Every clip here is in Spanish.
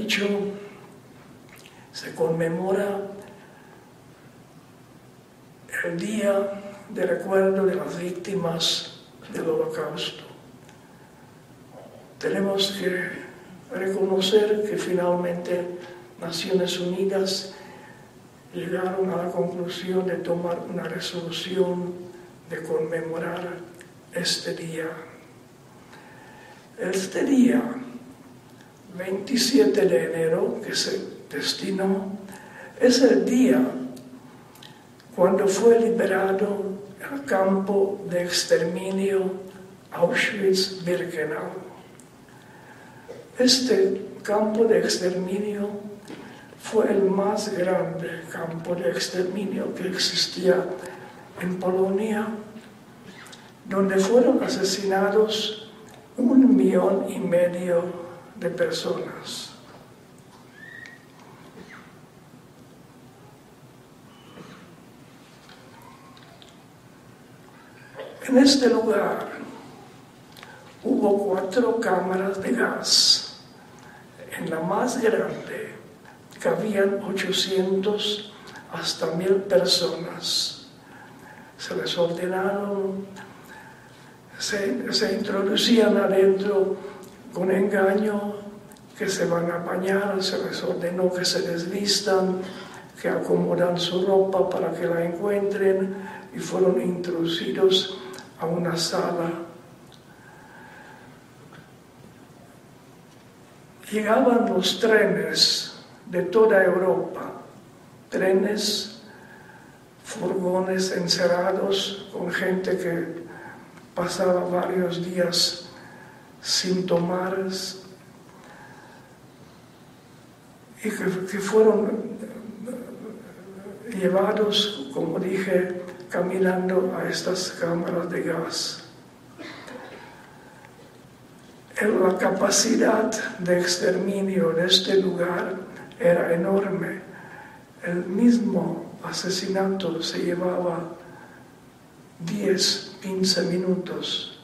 dicho, se conmemora el día de recuerdo de las víctimas del Holocausto. Tenemos que reconocer que finalmente Naciones Unidas llegaron a la conclusión de tomar una resolución de conmemorar este día. Este día, 27 de enero, que se destinó, es el día cuando fue liberado el campo de exterminio Auschwitz-Birkenau. Este campo de exterminio fue el más grande campo de exterminio que existía en Polonia, donde fueron asesinados 1,5 millones de personas. En este lugar hubo 4 cámaras de gas. En la más grande cabían 800 hasta 1,000 personas. Se les ordenaron, se introducían adentro con engaño, que se van a bañar, se les ordenó que se desvistan, que acomodan su ropa para que la encuentren, y fueron introducidos a una sala. Llegaban los trenes de toda Europa, trenes, furgones encerrados con gente que pasaba varios días sin tomar, y que fueron llevados, como dije, caminando a estas cámaras de gas. La capacidad de exterminio de este lugar era enorme. El mismo asesinato se llevaba 10-15 minutos.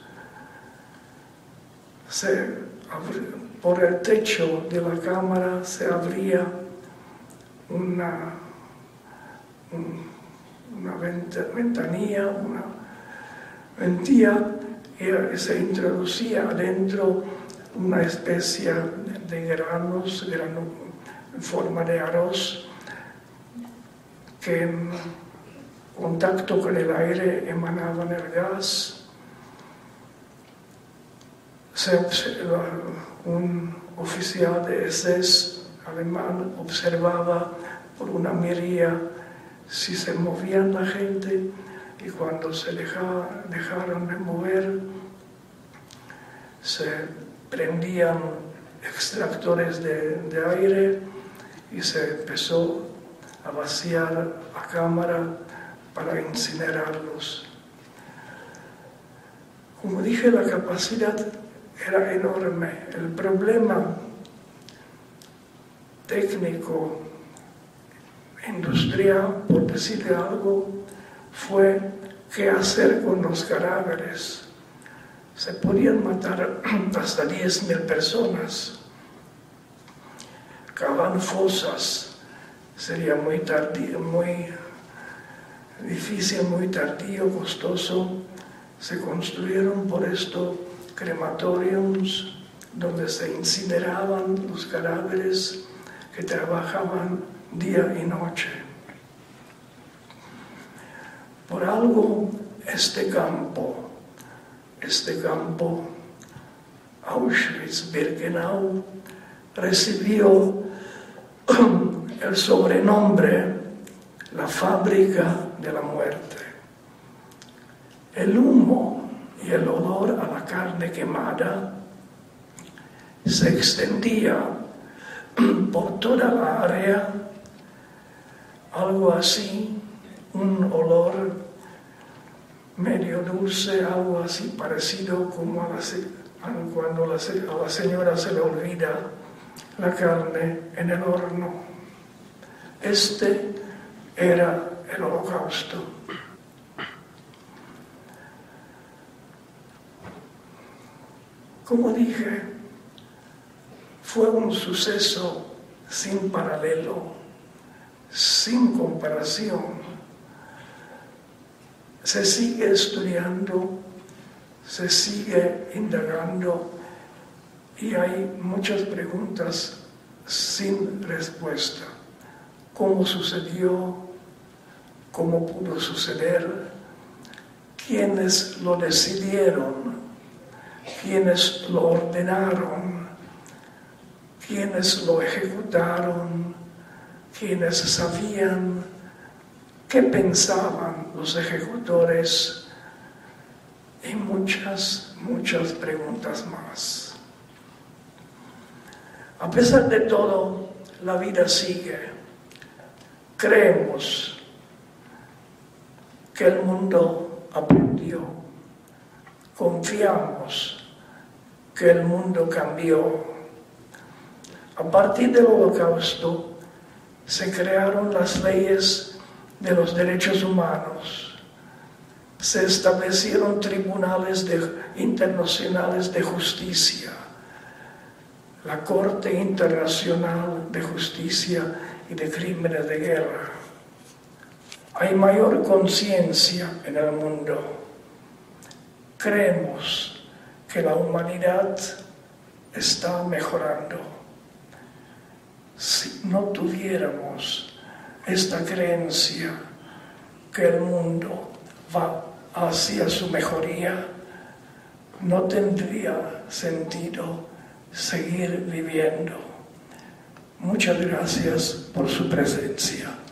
Por el techo de la cámara se abría una ventanilla, una ventilla, y se introducía adentro una especie de granos en forma de arroz, que en contacto con el aire emanaban el gas. Un oficial de SS alemán observaba por una mirilla si se movían la gente, y cuando se dejaron de mover, se prendían extractores de aire y se empezó a vaciar la cámara para incinerarlos. Como dije, la capacidad era enorme. El problema técnico, industrial, por decirle algo, fue qué hacer con los cadáveres. Se podían matar hasta 10,000 personas. Cavar fosas sería muy difícil, muy tardío, costoso. Se construyeron por esto crematoriums donde se incineraban los cadáveres, que trabajaban día y noche. Por algo este campo Auschwitz-Birkenau recibió el sobrenombre la fábrica de la muerte. El humo y el olor a la carne quemada se extendía por toda la área, algo así, un olor medio dulce, algo así parecido como cuando a la señora se le olvida la carne en el horno. Este era el Holocausto. Como dije, fue un suceso sin paralelo, sin comparación. Se sigue estudiando, se sigue indagando y hay muchas preguntas sin respuesta. ¿Cómo sucedió? ¿Cómo pudo suceder? ¿Quiénes lo decidieron? ¿Quiénes lo ordenaron? ¿Quiénes lo ejecutaron? ¿Quiénes sabían? ¿Qué pensaban los ejecutores? Y muchas preguntas más. A pesar de todo, la vida sigue. Creemos que el mundo aprendió. Confiamos que el mundo cambió. A partir del Holocausto se crearon las leyes de los derechos humanos. Se establecieron tribunales internacionales de justicia, la Corte Internacional de Justicia y de Crímenes de Guerra. Hay mayor conciencia en el mundo. Creemos que la humanidad está mejorando. Si no tuviéramos esta creencia que el mundo va hacia su mejoría, no tendría sentido seguir viviendo. Muchas gracias por su presencia.